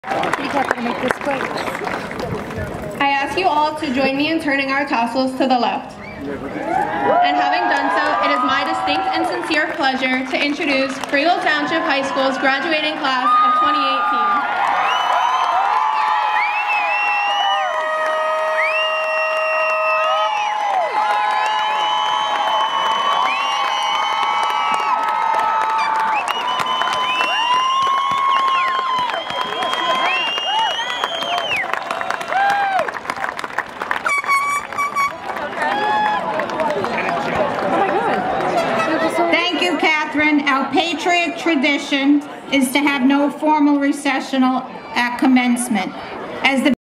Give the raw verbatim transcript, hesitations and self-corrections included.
I ask you all to join me in turning our tassels to the left. And having done so, it is my distinct and sincere pleasure to introduce Freehold Township High School's graduating class of twenty eighteen. Thank you, Catherine. Our patriot tradition is to have no formal recessional at commencement. As the